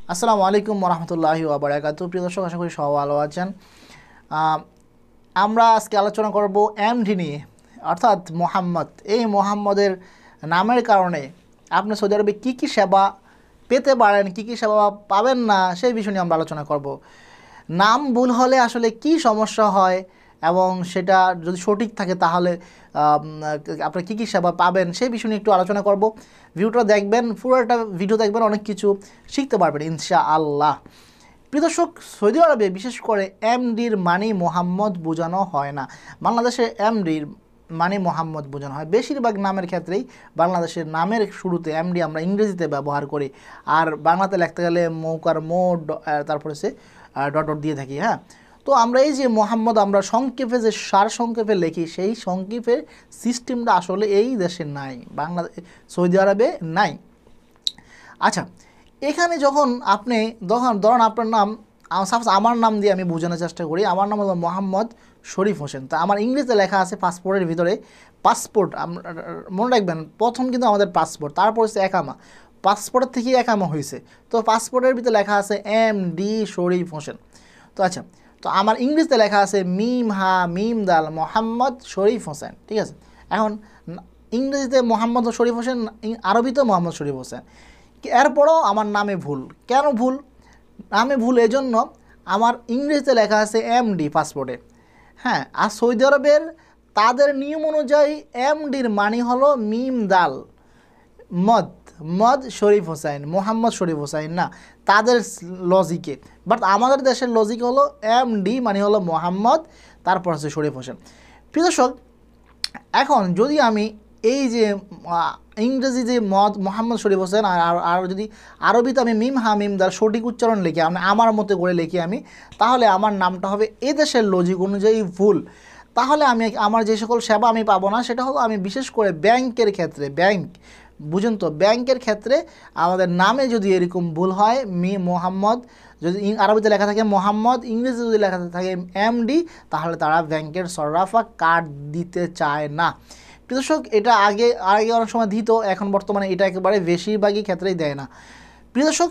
আসসালামু আলাইকুম ওরহমতুল্লাহি ওয়া বারাকাতুহু। প্রিয় দর্শক, আশা করি সবাই ভালো আছেন। আমরা আজকে আলোচনা করব এমডি নিয়ে, অর্থাৎ মোহাম্মদ। এই মোহাম্মদের নামের কারণে আপনি সৌদি আরবে কী কী সেবা পেতে পারেন, কী কী সেবা পাবেন না, সেই বিষয় নিয়ে আমরা আলোচনা করব। নাম ভুল হলে আসলে কি সমস্যা হয় এবং সেটা যদি সঠিক থাকে তাহলে আপনারা কী কী সেবা পাবেন সেই বিষয় নিয়ে একটু আলোচনা করব। ভিডিওটা দেখবেন, পুরোটা ভিডিও দেখবেন, অনেক কিছু শিখতে পারবেন ইনশাআল্লাহ। প্রিয় দর্শক, সৌদি আরবে বিশেষ করে এমডির মানে মোহাম্মদ বোঝানো হয় না। বাংলাদেশে এমডির মানে মোহাম্মদ বোঝানো হয়। বেশিরভাগ নামের ক্ষেত্রেই বাংলাদেশের নামের শুরুতে এমডি আমরা ইংরেজিতে ব্যবহার করি, আর বাংলাতে লিখতে গেলে মৌকার তারপরে সে ডট ডট দিয়ে থাকি। হ্যাঁ, তো আমরা এই যে মোহাম্মদ আমরা সংক্ষেপে যে সার সংক্ষেপে লিখি, সেই সংক্ষেপের সিস্টেমটা আসলে এই দেশে নাই, সৌদি আরবে নাই। আচ্ছা, এখানে যখন আপনি ধরুন আপনার নাম, সাপোজ আমার নাম দিয়ে আমি বোঝানোর চেষ্টা করি। আমার নাম হলো মোহাম্মদ শরীফ হোসেন। তা আমার ইংরেজিতে লেখা আছে পাসপোর্টের ভিতরে, পাসপোর্ট মনে রাখবেন, প্রথম কিন্তু আমাদের পাসপোর্ট, তারপর হচ্ছে একামা। পাসপোর্টের থেকেই একামা হয়েছে। তো পাসপোর্টের ভিতরে লেখা আছে এমডি শরীফ হোসেন। তো আচ্ছা, তো আমার ইংরেজিতে লেখা আছে মিম হা মিম দাল মোহাম্মদ শরীফ হোসেন। ঠিক আছে, এখন ইংরেজিতে মোহাম্মদ শরীফ হোসেন, আরবিতেও মোহাম্মদ শরীফ হোসেন। এরপরও আমার নামে ভুল। কেন ভুল? নামে ভুল এজন্য, আমার ইংরেজিতে লেখা আছে এমডি পাসপোর্টে। হ্যাঁ, আর সৌদি আরবের তাদের নিয়ম অনুযায়ী এমডির মানে হলো মিম দাল মদ, মদ শরীফ হোসাইন, মোহাম্মদ শরীফ হোসাইন না, তাদের লজিকে। বাট আমাদের দেশের লজিক হলো এমডি মানে হলো মোহাম্মদ, তারপর হচ্ছে শরীফ হোসেন। প্রিয় দর্শক, এখন যদি আমি এই যে ইংরেজি যে মোহাম্মদ শরীফ হোসেন, আর যদি আরবিতে আমি মিম হা মিম দার সঠিক উচ্চারণ লিখি, আমি আমার মতো করে লিখি আমি, তাহলে আমার নামটা হবে এদেশের লজিক অনুযায়ী ভুল। তাহলে আমি আমার যে সকল সেবা আমি পাবো না, সেটা হলো আমি বিশেষ করে ব্যাংকের ক্ষেত্রে, ব্যাংক বুঝুন তো, ব্যাংকের ক্ষেত্রে আমাদের নামে যদি এরকম ভুল হয়, মোহাম্মদ যদি আরবিতে লেখা থাকে মোহাম্মদ, ইংরেজিতে যদি লেখা থাকে এমডি, তাহলে তারা ব্যাংকের সররাফা কার্ড দিতে চায় না। দর্শক, এটা আগে অনেক সময় দিত, এখন বর্তমানে এটা একেবারে বেশিরভাগই ক্ষেত্রেই দেয় না। প্রিয় দর্শক,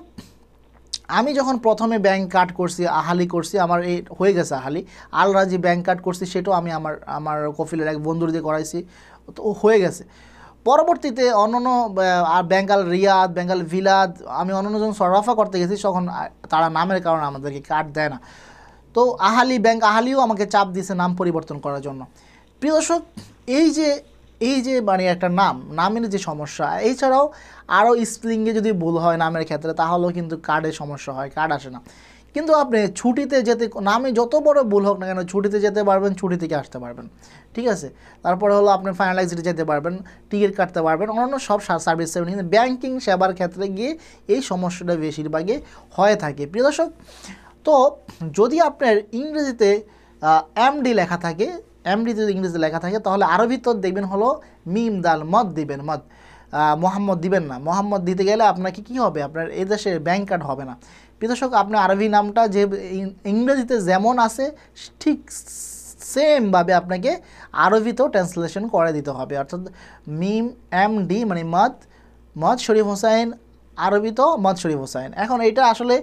আমি যখন প্রথমে ব্যাংক কার্ড করছি, আহালি করছি, আমার এই হয়ে গেছে আহালি, আল রাজি ব্যাংক কার্ড করছি, সেটাও আমি আমার কফিলের এক বন্ধুর দিয়ে করাইছি, তো হয়ে গেছে। পরবর্তীতে অন্যান্য bank Al Riyad, bank Al Bilad, আমি অন্যান্য যখন সররাফা করতে গেছি, তখন তারা নামের কারণে আমাদেরকে কার্ড দেয় না। তো আহালিও আমাকে চাপ দিয়েছে নাম পরিবর্তন করার জন্য। প্রিয় দর্শক, এই যে মানে একটা নামের যে সমস্যা, এছাড়াও আরও স্পেলিংয়ে যদি ভুল হয় নামের ক্ষেত্রে, তাহলেও কিন্তু কার্ডের সমস্যা হয়, কার্ড আসে না। কিন্তু আপনি ছুটিতে যেতে, নামে যত বড় ভুল হোক না কেন, ছুটিতে যেতে পারবেন, ছুটি থেকে আসতে পারবেন। ঠিক আছে, তারপরে হলো আপনি ফাইনালাইজে যেতে পারবেন, টিকিট কাটতে পারবেন, অন্যান্য সব সার্ভিস সেবা। কিন্তু ব্যাংকিং সেবার ক্ষেত্রে গিয়ে এই সমস্যাটা বেশিরভাগই হয়ে থাকে। প্রিয় দর্শক, তো যদি আপনার ইংরেজিতে এমডি লেখা থাকে, এমডি যদি ইংরেজিতে লেখা থাকে, তাহলে আরবিতে দেখবেন হলো মিম দাল মদ দিবেন, মদ, মোহাম্মদ দিবেন না। মোহাম্মদ দিতে গেলে আপনাকে কী হবে, আপনার এই দেশে ব্যাংক কার্ড হবে না। প্রিয় দর্শক, আপনার আরবি নামটা যে ইংরেজিতে যেমন আছে, ঠিক সেমভাবে আপনাকে আরবিতেও ট্রান্সলেশন করে দিতে হবে। অর্থাৎ মিম এমডি মানে মদ, মদ শরীফ হোসাইন, আরবি তো মদ শরীফ হোসাইন। এখন এটা আসলে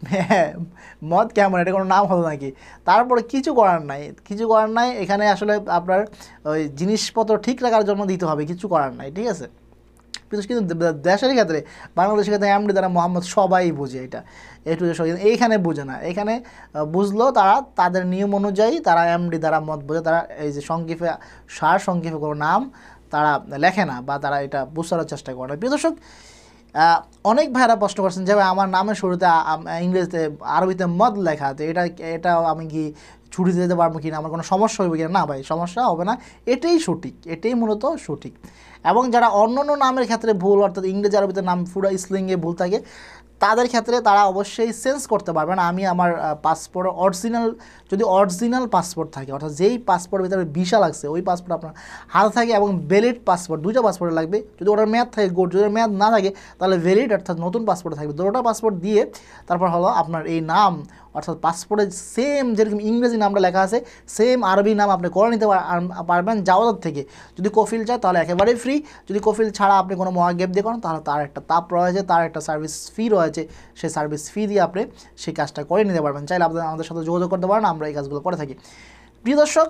মদ কেমন, এটা কোনো নাম হলো নাকি? তারপরে কিছু করার নাই, এখানে আসলে আপনার ওই জিনিসপত্র ঠিক রাখার জন্য দিতে হবে, কিছু করার নাই। ঠিক আছে, কিন্তু দেশের ক্ষেত্রে, বাংলাদেশের ক্ষেত্রে এমডি দ্বারা মোহাম্মদ সবাই বুঝে, এটা একটু এইখানে বুঝে না। এখানে বুঝলো তারা তাদের নিয়ম অনুযায়ী তারা এমডি দ্বারা মত বোঝে, তারা এই যে সংক্ষেপে কোনো নাম তারা লেখে না, বা তারা এটা বুঝার চেষ্টা করে না। প্রিয় দর্শক, অনেক ভাইরা প্রশ্ন করছেন যে আমার নামের শুরুতে ইংরেজিতে আরবিতে মদ লেখা আছে, এটা আমি কি ছুটিতে যেতে পারবো কিনা, আমার কোনো সমস্যা হবে কিনা? না ভাই, সমস্যা হবে না, এটাই সঠিক, এটাই মূলত সঠিক। এবং যারা অন্য নামের ক্ষেত্রে ভুল, অর্থাৎ ইংরেজি আরবিতে নাম পুরো স্লিংয়ে ভুল থাকে, তাদের ক্ষেত্রে তারা অবশ্যই চেঞ্জ করতে পারবেন। আমি আমার পাসপোর্ট যদি অরিজিনাল পাসপোর্ট থাকে, অর্থাৎ যেই পাসপোর্টের ভিতরে ভিসা লাগছে, ওই পাসপোর্ট আপনার হাতে থাকে, এবং ভ্যালিড পাসপোর্ট, দুইটা পাসপোর্ট লাগবে। যদি ওটার মেয়াদ থাকে গুড, যদি মেয়াদ না থাকে তাহলে ভ্যালিড, অর্থাৎ নতুন পাসপোর্ট থাকবে। দুটোটা পাসপোর্ট দিয়ে তারপর হলো আপনার এই নাম অর্থাৎ পাসপোর্টে সেম যেরকম ইংরেজি নামটা লেখা আছে সেম আরবি নাম আপনি করে নিতে পারবেন জাওয়াজাত থেকে। যদি কফিল চায় তাহলে একেবারেই ফ্রি, যদি কফিল ছাড়া আপনি কোনো মহাগেপ দিয়ে করেন তাহলে তার একটা তাপ রয়েছে, তার একটা সার্ভিস ফি রয়েছে, সেই সার্ভিস ফি দিয়ে আপনি সেই কাজটা করে নিতে পারবেন। চাইলে আপনাদের আমাদের সাথে যোগাযোগ করতে পারেন, আমরা এই কাজগুলো করে থাকি। প্রিয় দর্শক,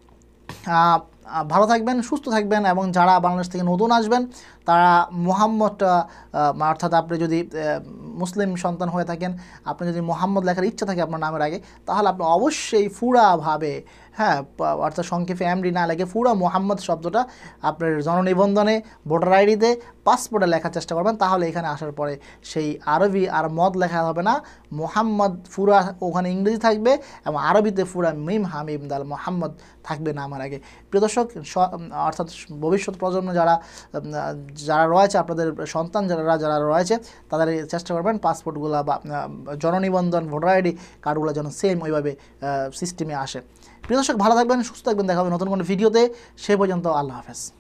ভালো থাকবেন, সুস্থ থাকবেন, এবং যারা বাংলাদেশ থেকে নতুন আসবেন তারা মোহাম্মদ অর্থাৎ আপনি যদি মুসলিম সন্তান হয়ে থাকেন, আপনি যদি মোহাম্মদ লেখার ইচ্ছা থাকে আপনার নামের আগে, তাহলে আপনি অবশ্যই পুরাভাবে, হ্যাঁ, অর্থাৎ সংক্ষেপে এমডি না লেগে পুরা মোহাম্মদ শব্দটা আপনার জননিবন্ধনে, ভোটার আইডিতে, পাসপোর্টে লেখার চেষ্টা করবেন। তাহলে এখানে আসার পরে সেই আরবি আর মদ লেখা হবে না, মোহাম্মদ পুরা ওখানে ইংরেজি থাকবে এবং আরবিতে পুরা মিম হামিম দাল মোহাম্মদ থাকবে না আমার আগে। প্রিয় দর্শক, অর্থাৎ ভবিষ্যৎ প্রজন্ম যারা রয়েছে, আপনাদের সন্তান যারা রয়েছে, তাদের চেষ্টা করবেন পাসপোর্টগুলো বা জননিবন্ধন, ভোটার আইডি কার্ডগুলো যেন সেম ওইভাবে সিস্টেমে আসে। প্রিয় দর্শক, ভালো থাকবেন, সুস্থ থাকবেন, দেখা হবে নতুন কোনো ভিডিওতে। সে পর্যন্ত আল্লাহ হাফেজ।